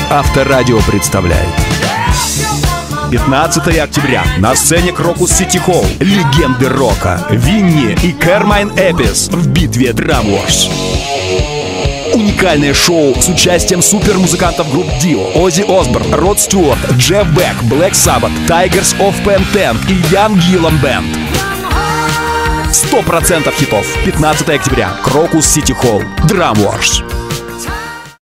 Авторадио представляет 15 октября на сцене Крокус Сити Холл легенды рока Винни и Кермайн Эпис в битве Drum Wars. Уникальное шоу с участием супермузыкантов групп Dio, Оззи Осборн, Род Стюарт, Джефф Бек, Black Sabbath, Tigers of Pen-Ten и Ян Гиллан Бэнд. 100% хитов. 15 октября. Крокус Сити Холл. Drum Wars.